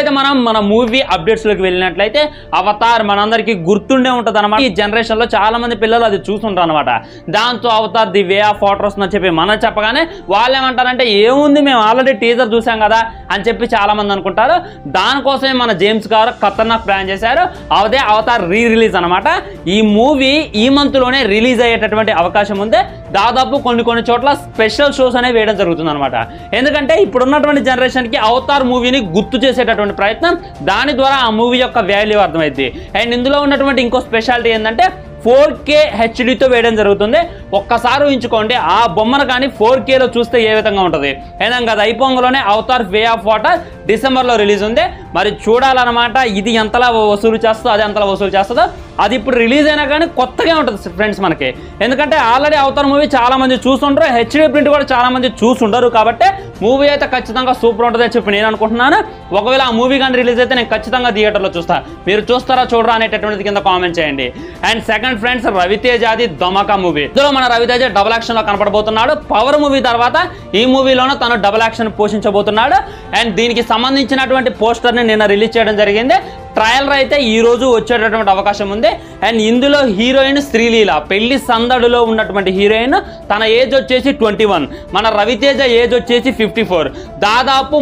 ఇప్పుడైతే మనం మన మూవీ అప్డేట్స్ లోకి వెళ్ళినట్లయితే అవతార్ మనందరికీ గుర్తుండే ఉంటుంది అనమాట. ఈ జనరేషన్ లో చాలా మంది పిల్లలు అది చూస్తుంటారు అనమాట. దాంతో Avatar the way of water అని చెప్పి మనం చెప్పగానే వాళ్ళు ఏమంటారంటే ఏముంది మేము ఆల్రెడీ టీజర్ చూసాం కదా అని చెప్పి చాలా మంది అనుకుంటారు. దానికోసమే మన జేమ్స్ గారు ఖతర్నాక్ ప్లాన్ చేశారు. అదే అవతార్ రిలీజ్ అనమాట. ఈ మూవీ ఈ మంత్ లోనే రిలీజ్ అయ్యేటటువంటి అవకాశం ఉంది. దాదాపు కొన్ని చోట్ల స్పెషల్ షోస్ అనేవి వేయడం జరుగుతుంది అనమాట. ఎందుకంటే ఇప్పుడున్నటువంటి జనరేషన్ కి అవతార్ మూవీని గుర్తు చేసేటటువంటి ప్రయత్నం, దాని ద్వారా ఆ మూవీ యొక్క వాల్యూ అర్థమైంది. అండ్ ఇందులో ఉన్నటువంటి ఇంకో స్పెషాలిటీ ఏంటంటే 4K HDతో వేయడం జరుగుతుంది. ఒక్కసారి ఊహించుకోండి ఆ బొమ్మను కానీ 4Kలో చూస్తే ఏ విధంగా ఉంటుంది. ఏదం కదా ఐపోంగలోనే అవతార్ వే ఆఫ్ వాటర్ డిసెంబర్లో రిలీజ్ ఉంది. మరి చూడాలన్నమాట ఇది ఎంతలా వసూలు చేస్తుందో అది ఎంతలా వసూలు చేస్తుందో. అది ఇప్పుడు రిలీజ్ అయినా కానీ కొత్తగా ఉంటుంది ఫ్రెండ్స్ మనకి. ఎందుకంటే ఆల్రెడీ అవతార్ మూవీ చాలా మంది చూస్తుంటారు, HD ప్రింట్ కూడా చాలా మంది చూస్తుంటారు. కాబట్టి మూవీ అయితే ఖచ్చితంగా సూపర్ ఉంటుంది అని చెప్పి నేను అనుకుంటున్నాను. ఒకవేళ ఆ మూవీ కానీ రిలీజ్ అయితే నేను ఖచ్చితంగా థియేటర్లో చూస్తాను. మీరు చూస్తారా చూడరా అనేటటువంటిది కింద కామెంట్ చేయండి. అండ్ సెకండ్ ఫ్రెండ్స్, రవితేజది ధమాకా మూవీ. ఇందులో మన రవితేజ డబుల్ యాక్షన్ లో కనపడబోతున్నాడు. పవర్ మూవీ తర్వాత ఈ మూవీలోనూ తను డబుల్ యాక్షన్ పోషించబోతున్నాడు. అండ్ దీనికి సంబంధించినటువంటి పోస్టర్ ని నిన్న రిలీజ్ చేయడం జరిగింది. ట్రయలర్ అయితే ఈ రోజు వచ్చేటటువంటి అవకాశం ఉంది. అండ్ ఇందులో హీరోయిన్ శ్రీలీల, పెళ్లి సందడిలో ఉన్నటువంటి హీరోయిన్, తన ఏజ్ వచ్చేసి 21, మన రవితేజ ఏజ్ వచ్చేసి 54. దాదాపు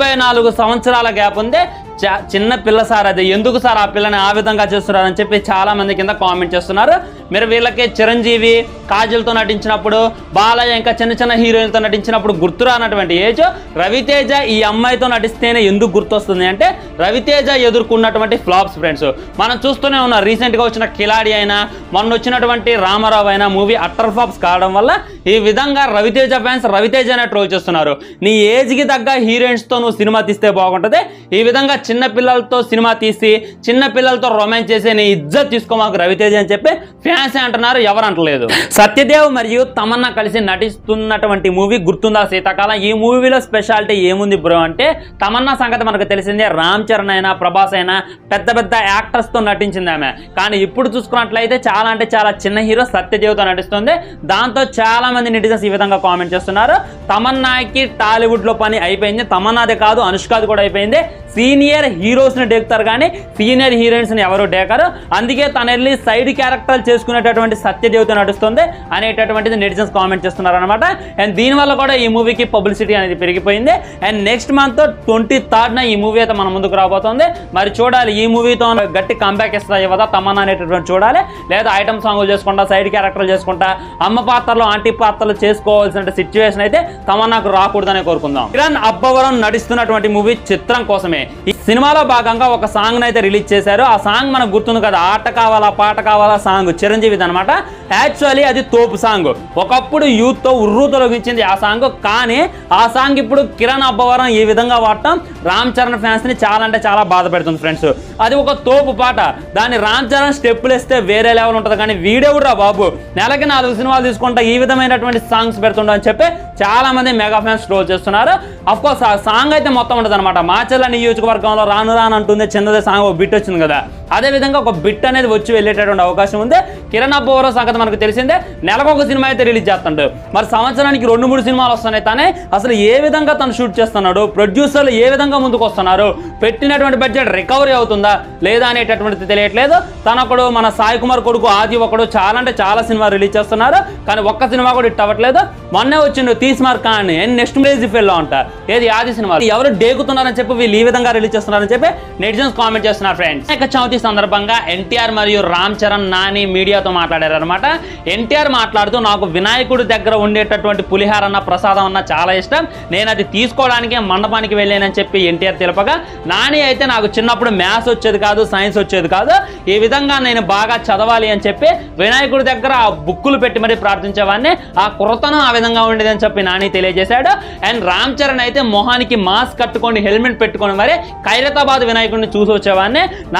34 సంవత్సరాల గ్యాప్ ఉంది. చిన్న పిల్ల సార్, అది ఎందుకు సార్ ఆ పిల్లని ఆ విధంగా చేస్తున్నారని చెప్పి చాలా మంది కింద కామెంట్ చేస్తున్నారు. మీరు వీళ్ళకి చిరంజీవి కాజల్తో నటించినప్పుడు, బాలయ్య ఇంకా చిన్న హీరోయిన్తో నటించినప్పుడు గుర్తురానటువంటి ఏజ్ రవితేజ ఈ అమ్మాయితో నటిస్తేనే ఎందుకు గుర్తొస్తుంది అంటే రవితేజ ఎదుర్కొన్నటువంటి ఫ్లాప్స్ ఫ్రెండ్స్ మనం చూస్తూనే ఉన్నాం. రీసెంట్గా వచ్చిన కిలాడి అయినా, మొన్న వచ్చినటువంటి రామారావు అయినా మూవీ అట్టర్ ఫ్లాప్స్ కావడం వల్ల ఈ విధంగా రవితేజ ఫ్యాన్స్ రవితేజనే ట్రోల్ చేస్తున్నారు. నీ ఏజ్కి తగ్గ హీరోయిన్స్తో నువ్వు సినిమా తీస్తే బాగుంటుంది. ఈ విధంగా చిన్న పిల్లలతో సినిమా తీసి చిన్న పిల్లలతో రొమాన్స్ చేసి నీ ఇజ్జత్ తీసుకో మాకు రవితేజ అని చెప్పి ఫ్యాన్స్ అంటున్నారు, ఎవరు అంటలేదు. సత్యదేవ్ మరియు తమన్నా కలిసి నటిస్తున్నటువంటి మూవీ గుర్తుందా శీతాకాలం. ఈ మూవీలో స్పెషాలిటీ ఏముంది బ్రో అంటే, తమన్నా సంగతి మనకు తెలిసిందే. రామ్ చరణ్ అయినా, ప్రభాస్ అయినా పెద్ద యాక్టర్స్తో నటించింది ఆమె. కానీ ఇప్పుడు చూసుకున్నట్లయితే చాలా అంటే చాలా చిన్న హీరో సత్యదేవ్తో నటిస్తుంది. దాంతో చాలా మంది నెటిజన్స్ ఈ విధంగా కామెంట్ చేస్తున్నారు, తమన్నాకి టాలీవుడ్లో పని అయిపోయింది. తమన్నాదే కాదు, అనుష్కాది కూడా అయిపోయింది. సీనియర్ హీరోస్ని డేకుతారు కానీ సీనియర్ హీరోయిన్స్ని ఎవరు డేకారు. అందుకే తను వెళ్ళి సైడ్ క్యారెక్టర్లు చేసుకునేటటువంటి సత్యదేవ్తో నడుస్తుంది అనేటటువంటిది నెటిజన్స్ కామెంట్ చేస్తున్నారు అనమాట. అండ్ దీనివల్ల కూడా ఈ మూవీకి పబ్లిసిటీ అనేది పెరిగిపోయింది. అండ్ నెక్స్ట్ మంత్ 23rd ఈ మూవీ అయితే మన ముందుకు రాబోతుంది. మరి చూడాలి ఈ మూవీతో గట్టి కంబ్యాక్ ఇస్తా ఇవ్వదా తమన్నా అనేటటువంటి చూడాలి. లేదా ఐటమ్ సాంగులు చేసుకుంటా, సైడ్ క్యారెక్టర్లు చేసుకుంటా, అమ్మ పాత్రలు ఆంటీ పాత్రలు చేసుకోవాల్సిన సిచ్యువేషన్ అయితే తమన్నాకు రాకూడదనే కోరుకుందాం. కిరణ్ అబ్బవరం నడుస్తున్నటువంటి మూవీ చిత్రం కోసమే ఈ సినిమాలో భాగంగా ఒక సాంగ్ అయితే రిలీజ్ చేశారు. ఆ సాంగ్ మనకు గుర్తుంది కదా, ఆట కావాలా పాట కావాలా సాంగ్ చిరంజీవిది అనమాట. యాక్చువల్లీ అది తోపు సాంగ్. ఒకప్పుడు యూత్ తో ఉర్రూ తొలగించింది ఆ సాంగ్. కానీ ఆ సాంగ్ ఇప్పుడు కిరణ్ అబ్బవరం ఈ విధంగా వాడటం రామ్ చరణ్ ఫ్యాన్స్ ని చాలా అంటే చాలా బాధ పెడుతుంది ఫ్రెండ్స్. అది ఒక తోపు పాట, దాన్ని రామ్ చరణ్ స్టెప్పులు వేస్తే వేరే లెవెల్ ఉంటుంది. కానీ వీడెవడురా బాబు, నెలకి 4 సినిమాలు తీసుకుంటా ఈ విధమైనటువంటి సాంగ్స్ పెడుతుండ అని చెప్పి చాలా మంది మెగా ఫ్యాన్స్ ట్రోల్ చేస్తున్నారు. అఫ్ కోర్స్ ఆ సాంగ్ అయితే మొత్తం ఉంటుంది అనమాట. మాచర్ల నియోజకవర్గంలో రాను అంటుంది చిన్నదే సాంగ్ ఒక బిట్ వచ్చింది కదా, అదే విధంగా ఒక బిట్ అనేది వచ్చి వెళ్ళేటటువంటి అవకాశం ఉంది. కిరణ్ అబ్బవరం సంగతి మనకు తెలిసిందే, నెలకొక సినిమా అయితే రిలీజ్ చేస్తాడు. మరి సంవత్సరానికి 2-3 సినిమాలు వస్తున్నాయి. తనే అసలు ఏ విధంగా తను షూట్ చేస్తున్నాడు, ప్రొడ్యూసర్లు ఏ విధంగా ముందుకు వస్తున్నారు, పెట్టినటువంటి బడ్జెట్ రికవరీ అవుతుందా లేదా అనేటటువంటిది తెలియట్లేదు. తనొకడు మన సాయి కుమార్ కొడుకు ఆది ఒకడు చాలా అంటే చాలా సినిమా రిలీజ్ చేస్తున్నారు. కానీ ఒక్క సినిమా కూడా హిట్ అవ్వట్లేదు. మొన్నే వచ్చిండు Tees Maar Khan next music fellow అంట, ఏది ఆది సినిమా. ఎవరు డేకుతున్నారని చెప్పి వీళ్ళు ఈ విధంగా రిలీజ్ చేస్తున్నారని చెప్పి నెటిజన్స్ కామెంట్ చేస్తున్నారు ఫ్రెండ్స్. ఇక చవితి సందర్భంగా ఎన్టీఆర్ మరియు రామ్ చరణ్ నాని మీడియాతో మాట్లాడారు అనమాట. ఎన్టీఆర్ మాట్లాడుతూ, నాకు వినాయకుడి దగ్గర ఉండేటటువంటి పులిహార అన్న ప్రసాదం అన్న చాలా ఇష్టం, నేను అది తీసుకోవడానికి మండపానికి వెళ్ళానని చెప్పి ఎన్టీఆర్ తెలుపగా, నాని అయితే నాకు చిన్నప్పుడు మ్యాథ్స్ వచ్చేది కాదు, సైన్స్ వచ్చేది కాదు, ఈ విధంగా నేను బాగా చదవాలి అని చెప్పి వినాయకుడి దగ్గర ఆ బుక్కులు పెట్టి మరీ ప్రార్థించేవాడిని, ఆ కుర్రతనం ఆ విధంగా ఉండేది అని చెప్పి నాని తెలియజేశాడు. అండ్ రామ్ చరణ్ అయితే మొహానికి మాస్క్ కట్టుకొని హెల్మెట్ పెట్టుకొని మరి ఖైరతాబాద్ వినాయకుడిని చూసి వచ్చేవాడిని, నాకు డెడికేషన్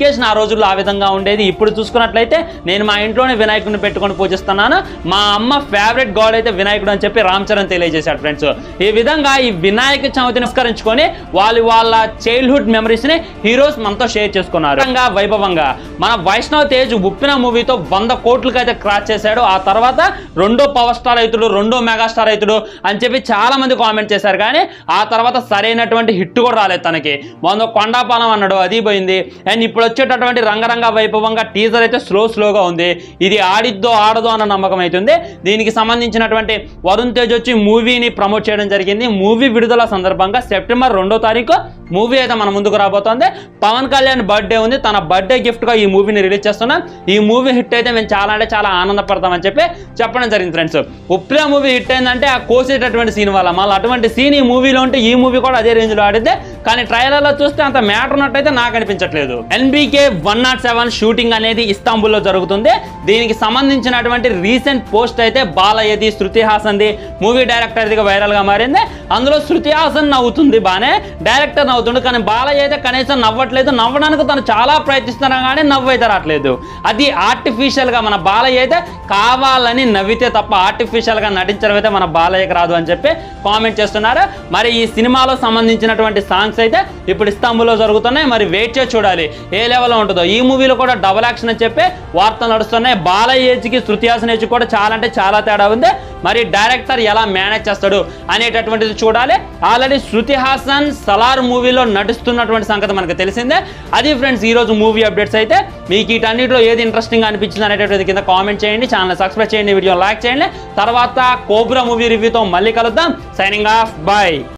డెడికేషన్ ఆ రోజుల్లో ఆ విధంగా ఉండేది. ఇప్పుడు చూసుకున్నట్లయితే నేను మా ఇంట్లోనే వినాయకుడిని పెట్టుకొని పూజిస్తున్నాను. మా అమ్మ ఫేవరెట్ గాడ్ అయితే వినాయకుడు అని చెప్పి రామ్ చరణ్ తెలియజేశాడు ఫ్రెండ్స్. ఈ విధంగా ఈ వినాయక చవితిని నమస్కరించుకొని వాళ్ళ చైల్డ్హుడ్ మెమరీస్ ని హీరోస్ మనతో షేర్ చేసుకున్నారు. వైభవంగా మన వైష్ణవ్ తేజ్ ఉప్పిన మూవీతో 100 కోట్లకి అయితే క్రాస్ చేశాడు. ఆ తర్వాత రెండో పవర్ స్టార్ రైతుడు, రెండో మెగాస్టార్ రైతుడు అని చెప్పి చాలా మంది కామెంట్ చేశారు. కానీ ఆ తర్వాత సరైనటువంటి హిట్ కూడా రాలేదు తనకి. మొన్న కొండాపాలెం అన్నాడు, అది పోయింది. అండ్ ఇప్పుడు వచ్చేటటువంటి రంగరంగ వైభవంగా టీజర్ అయితే స్లోగా ఉంది. ఇది ఆడిద్దో ఆడదో అన్న నమ్మకం అవుతుంది. దీనికి సంబంధించినటువంటి వరుణ్ తేజ్ వచ్చి మూవీని ప్రమోట్ చేయడం జరిగింది. మూవీ విడుదల సందర్భంగా సెప్టెంబర్ 2వ తారీఖు మూవీ అయితే మన ముందుకు రాబోతోంది. పవన్ కళ్యాణ్ బర్త్డే ఉంది. తన బర్త్డే గిఫ్ట్ గా ఈ మూవీని రిలీజ్ చేస్తున్నాం. ఈ మూవీ హిట్ అయితే మేము చాలా అంటే చాలా ఆనందపడతామని చెప్పి చెప్పడం జరిగింది ఫ్రెండ్స్. ఉప్పిన మూవీ హిట్ అయిందంటే ఆ కోసేటటువంటి సీన్ వల్ల మళ్ళీ అటువంటి సీన్ ఈ మూవీలో ఉంటే ఈ మూవీ కూడా అదే రేంజ్ లో ఆడితే, కానీ ట్రైలర్ లో చూస్తే అంత మ్యాటర్ ఉన్నట్టయితే నాకు అనిపించట్లేదు. NBK 107 షూటింగ్ అనేది ఇస్తాంబుల్లో జరుగుతుంది. దీనికి సంబంధించినటువంటి రీసెంట్ పోస్ట్ అయితే బాలయ్యది, శృతి హాసన్ది, మూవీ డైరెక్టర్దిగా వైరల్ గా మారింది. అందులో శృతి హాసన్ నవ్వుతుంది బానే, డైరెక్టర్ నవ్వుతుంది. కానీ బాలయ్య అయితే కనీసం నవ్వట్లేదు. నవ్వడానికి తను చాలా ప్రయత్నిస్తున్నా కానీ నవ్వు అయితే రావట్లేదు. అది ఆర్టిఫిషియల్ గా మన బాలయ్య అయితే కావాలని నవ్వితే తప్ప ఆర్టిఫిషియల్ గా నటించడం అయితే మన బాలయ్యకి రాదు అని చెప్పి కామెంట్ చేస్తున్నారు. మరి ఈ సినిమాలో సంబంధించినటువంటి సాంగ్స్ అయితే ఇప్పుడు ఇస్తాంబుల్లో జరుగుతున్నాయి. మరి వెయిట్ చేసి చూడాలి ఏ లెవెల్లో ఉంటుందో. ఈ మూవీలో కూడా డబుల్ యాక్షన్ అని చెప్పి వార్తలు నడుస్తున్నాయి. బాలయ్య ఏజ్కి శృతి హాసన్ ఏజ్ కూడా చాలా అంటే చాలా తేడా ఉంది. మరి డైరెక్టర్ ఎలా మేనేజ్ చేస్తాడు అనేటటువంటిది చూడాలి. ఆల్రెడీ శృతి హాసన్ సలార్ మూవీలో నటిస్తున్నటువంటి సంగతి మనకు తెలిసిందే. అది ఫ్రెండ్స్ ఈ రోజు మూవీ అప్డేట్స్ అయితే. మీకు వీటన్నిటిలో ఏది ఇంట్రెస్టింగ్ అనిపించింది అనేటటువంటి కింద కామెంట్ చేయండి. ఛానల్ సబ్స్క్రైబ్ చేయండి, వీడియో లైక్ చేయండి. తర్వాత కోబ్రా మూవీ రివ్యూతో మళ్ళీ కలుద్దాం. Signing off, bye.